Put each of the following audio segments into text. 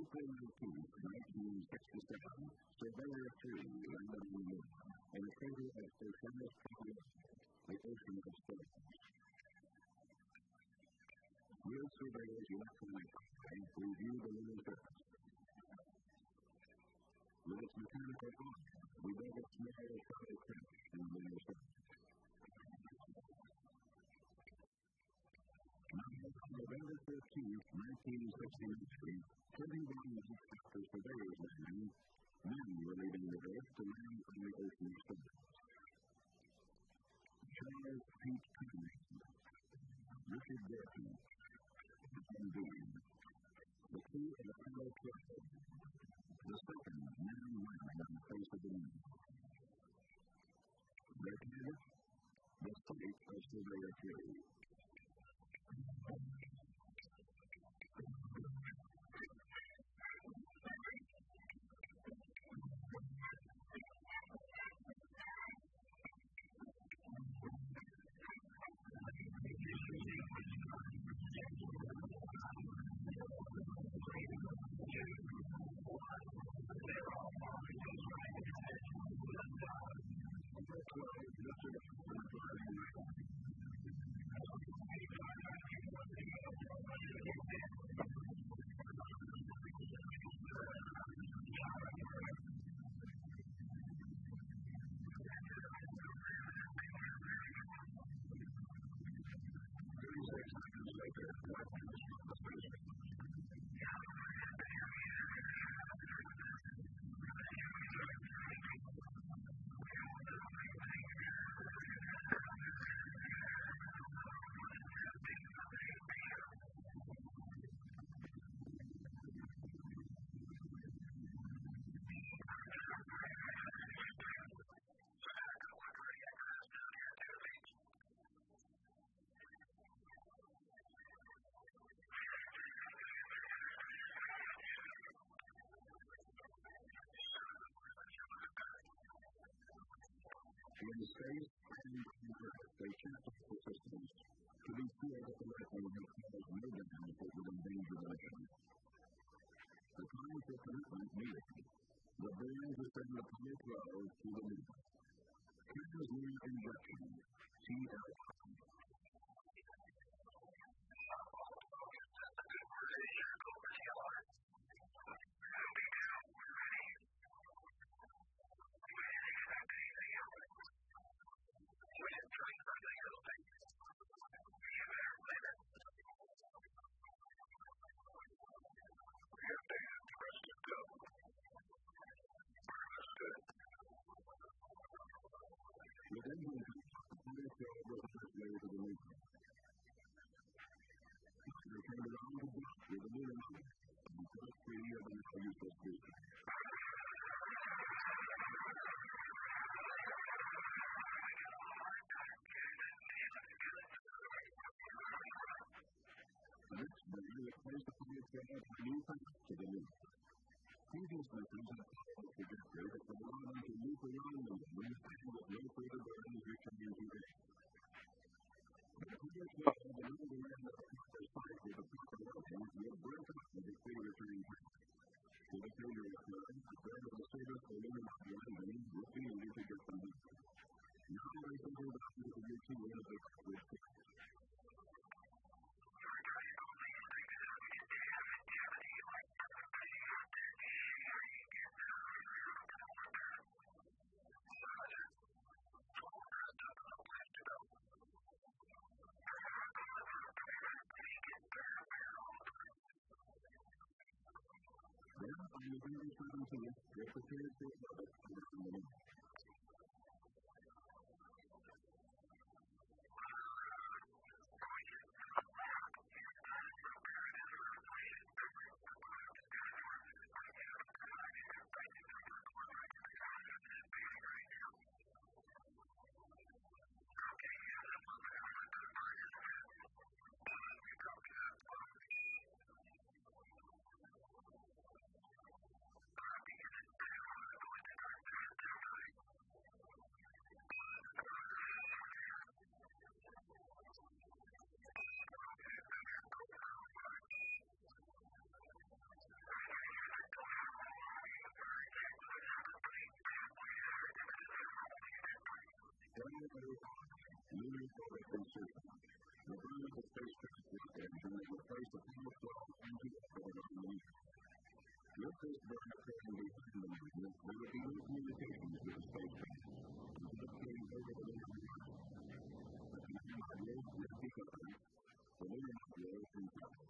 April 19, 1967, Surveyor 3 landed on the Moon, in a crater of Oceanus Population, the ocean of stars. Real surveyors electronically review the lunar surface. With its mechanical arm, we build a small shallow crater in the lunar surface. Now, on November 13, 1969, 21 months after surveyors landing, men were leaving the Earth to land on the ocean of stars. Charles Pete Conrad, Richard Burton, and Dean, the crew of Apollo 12, the second man landing on the face of the Moon. Their target? The site of Surveyor 3. In space and on Earth, they checked all the systems to be sure that the lightning had caused no damage that would endanger the mission. The time for commitment needed. The boys would send Apollo 12 to the Moon. Kerbal Lunar injection, TLI. With engine Apollo 12 was on its way to the Moon. They turned around to dock with the Lunar model and put free of the now useless booster. The next day, they placed Apollo 12 on a new path to the Moon. Previous missions had followed the trajectory that would allow them to loop around the Moon and with no further burdens returning to Earth. But Apollo 12, unable to land at the proper site with the proper loading, would break up with its pre-returning path. To the failure occurred, the threat of the service for lunar module engine refused to get them back. Now they settled down to the routine of the backward flight. Then, on November 17th, they prepared for orbit around the Moon. Lunar orbit insertion. The burn of the spacecraft rocket engine that replaced Apollo 12 into orbit on the Moon. With this burn occurring behind the Moon, there would be no communications with the spacecraft until it came over the lunar horizon. The command module would be covered, the lunar module intact.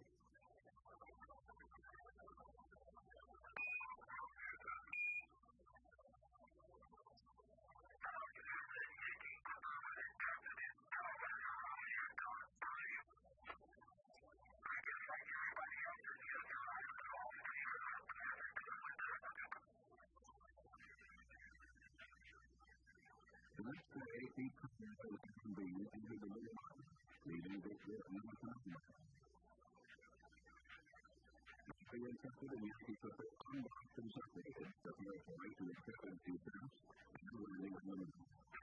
The next day, 8 commanders and beings entered the lunar module, leaving this written on the command module. They accepted and Yankee Clipper unboxed and separated, preparatory to acceptance defense and landing on the Moon.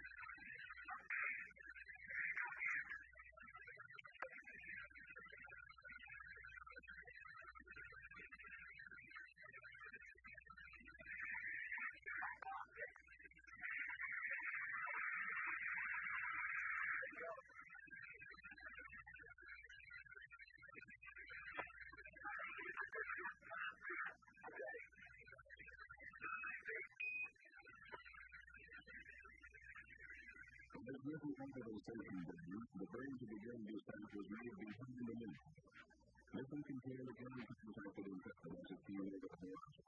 As Griffin entered the station building, the burn to begin descent was made behind the Moon. Mission Control again contacted Intrepid as it came over the horizon.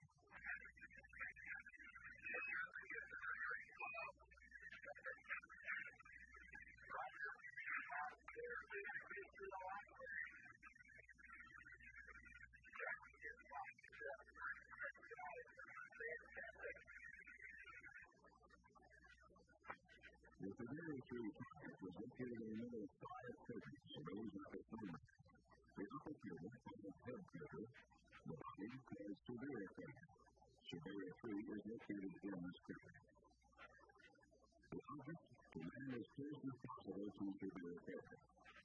The Surveyor 3 target was located in the middle of 5 craters arranged like a snowman. The upper crater, called Head Crater, the body called Surveyor Crater. Surveyor 3 is located in this crater. The object, to land as close as possible to Surveyor Crater.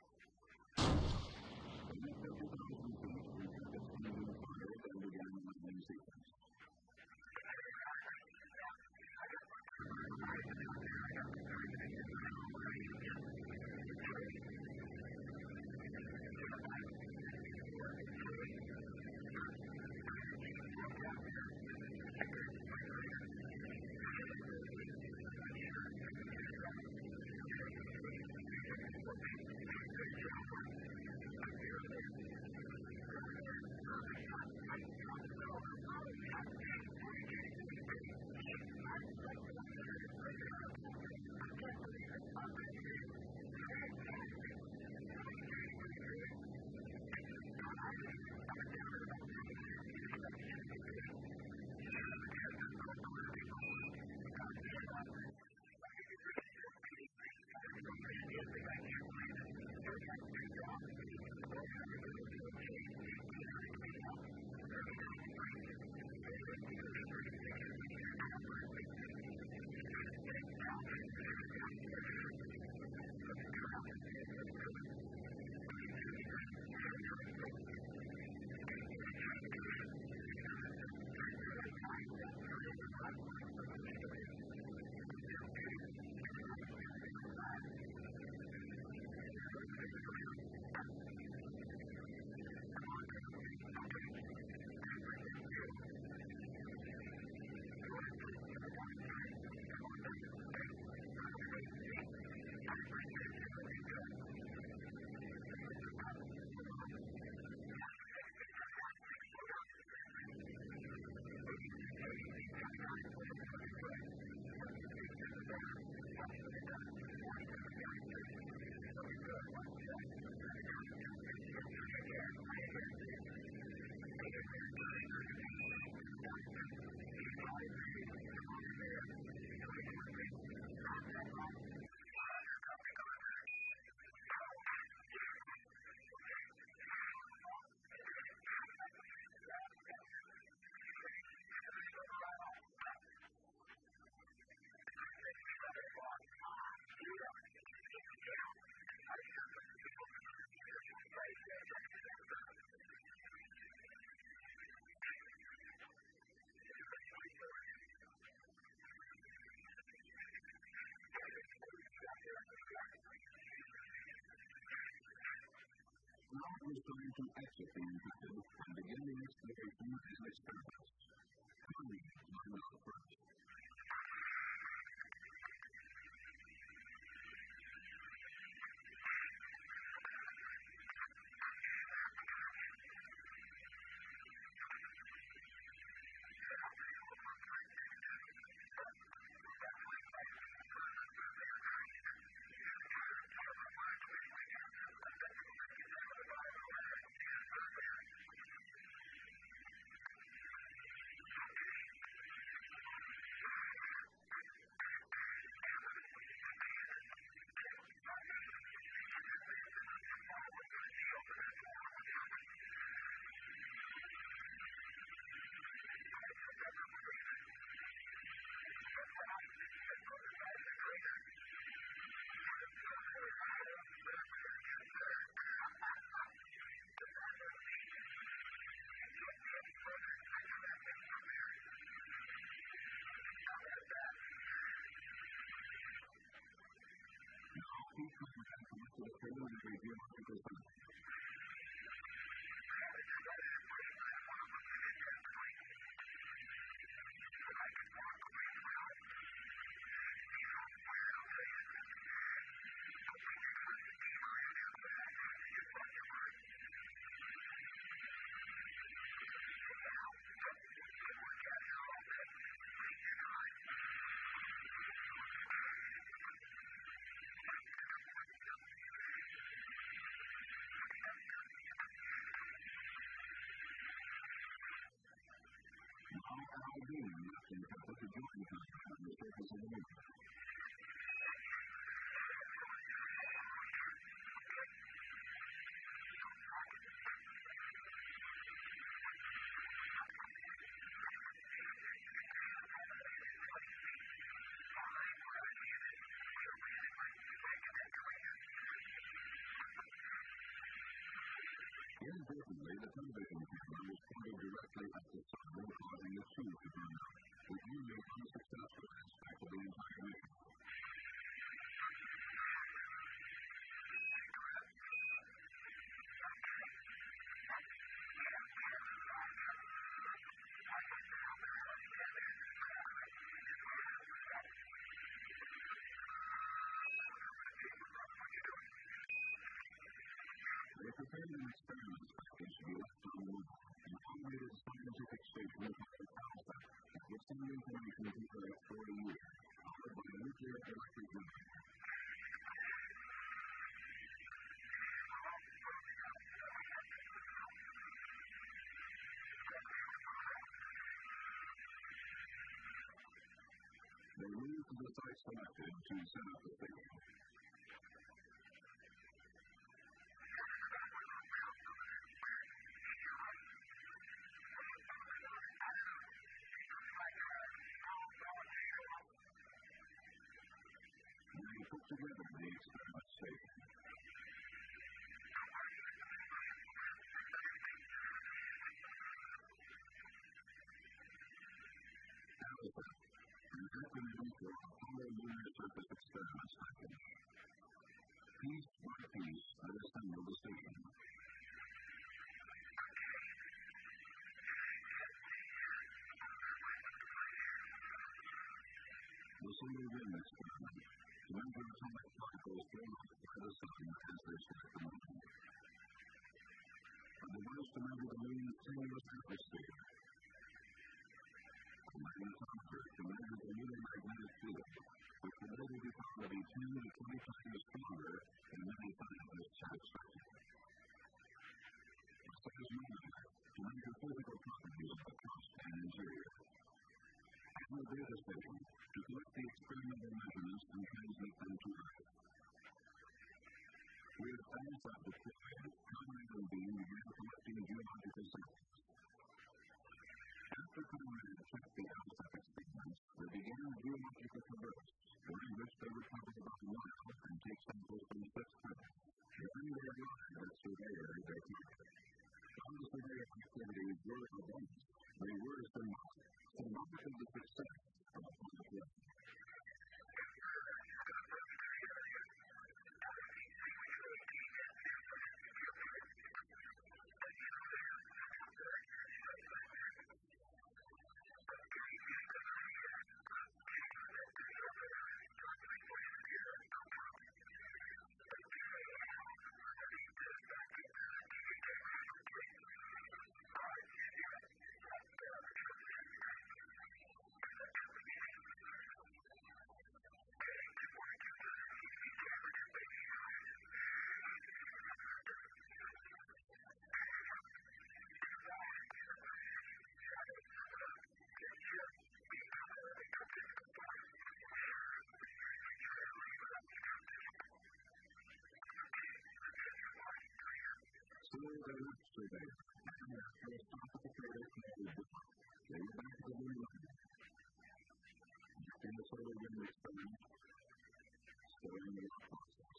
When it got to 1,000 feet, the target's engine fired and began the landing sequence. to exit the infected and begin the exploration and experiments. Communities find out first. Please contact us to the preliminary geological sample. Our beam left in Kerbal to join contact on the surface of the moon. Inadvertently, the television camera was pointed directly at the sun, causing the tube to burn out, the only unsuccessful aspect of the entire mission. They prepared an experiment package to be left on the moon, an automated scientific station called ALSEP that would send information to Earth for a year, powered by a nuclear electric generator. They moved to the site selected to set up the station. They put together the experiment station. ALSEP, an acronym for Apollo Lunar Surface Experiments Package. Piece by piece, they assembled the station. The solar wind experiment, to measure atomic particles thrown off by the sun as they strike the moon. A device to measure the moon's tenuous atmosphere. A magnetometer to measure the lunar magnetic field, which could later be found to be 10 to 20 times stronger than many scientists have expected. A seismometer to measure physical properties of the crust and interior. And the data station to collect the experimental measurements and transmit them to Earth. With ALSEP deployed, Conrad and Beam began collecting geological samples. After Conrad checked the ALSEP experiments, they began a geological traverse, during which they would cover about a mile and take samples from 6 countries. During their arrival at Surveyor, they target. While the surveyor activities were abundant, they were symbolic of the success of Apollo 12. their left survey, and their philosophical cradle connected with them. They were back to the lunar land. In the solar wind experiment, still in the rock process.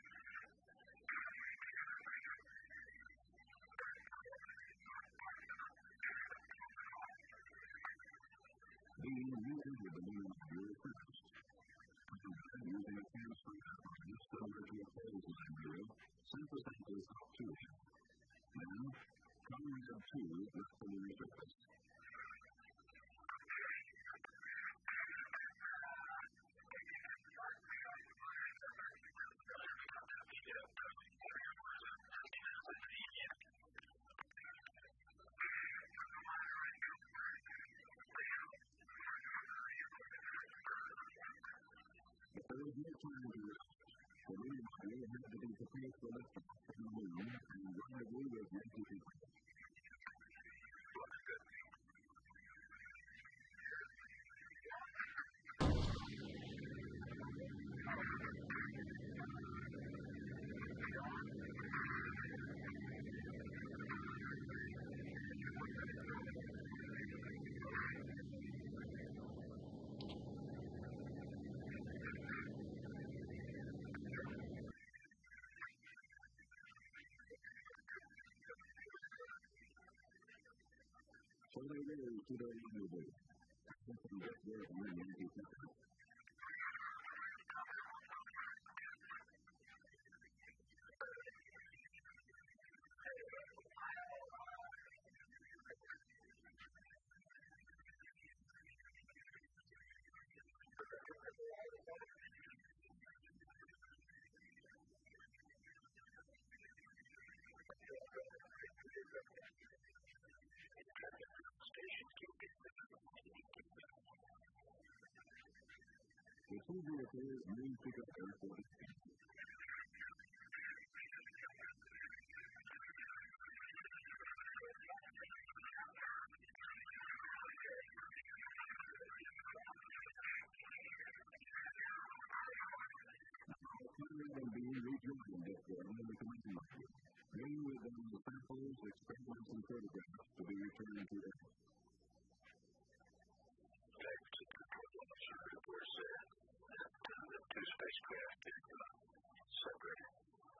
Being re-entered the lunar module first. Using a transfer apparatus similar to a phase line drill, sent the samples up to him. Then, Conrad 2 left the lunar surface. There was no time to rest. The lunar module had to be prepared for liftoff from the moon, and rendezvous was yet to be planned. So they rose to their rendezvous. From that day on, Yankee Pepper. The two vehicles moved together for the speed. Conrad and Bean rejoined this one in the command module, bringing with them the samples, experiments, and photographs to be returned to Earth. Two spacecraft separated.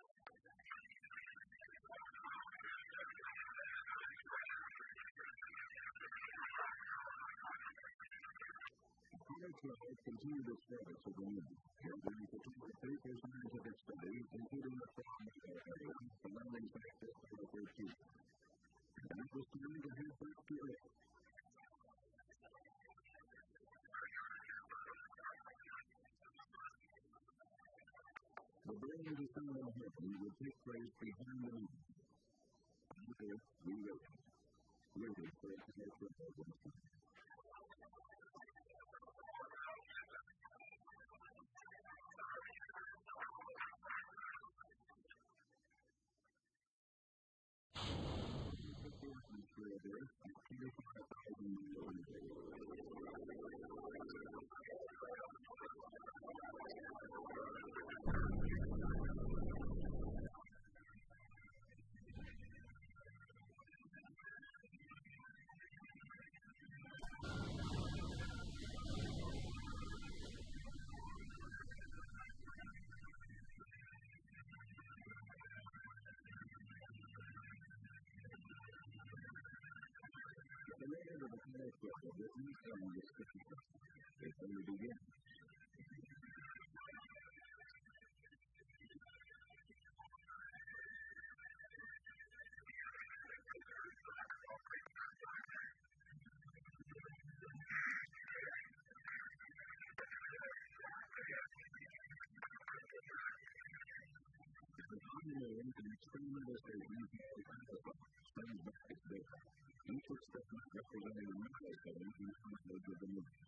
Apollo 12 continued its flights of the moon, gathering photography for scientific studies, including the fog area, the landing site for Apollo 13. And it was time to head back to Earth. The burning descent on heaven would take place behind the moon. On Earth, we waited for Apollo 12 once more. The atmosphere of Earth at 25,000 miles away. The later of Apollo 12 was not done with spacecraft. It only began. The pioneer and experimental station called ALSEP stands back its data. Each experiment representing a milestone in the knowledge of the moon.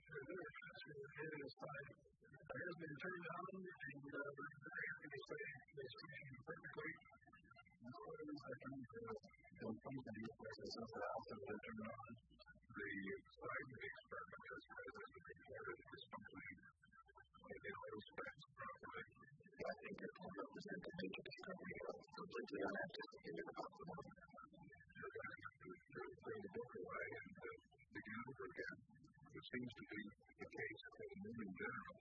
It has been turned on, and we're very happy to say it's functioning perfectly. As far as I can function in places since the ALSEP has turned on, the seismic experiment as far as has been reported is functioning in all respects properly. I think it will represent a major discovery of completely unanticipated about the moment. You're going to have to throw the book away and begin over again, which seems to be the case for the moon in general.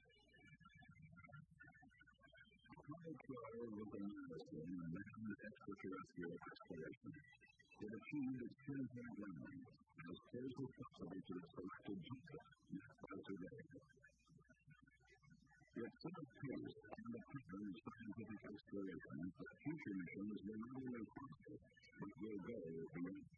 Apollo 12 was a milestone in manned extraterrestrial exploration. It achieved its pinpoint landing as close as possible to the selected objective next by surveying. It set a pace and a pattern of scientific exploration that future missions will not only follow, but will go beyond.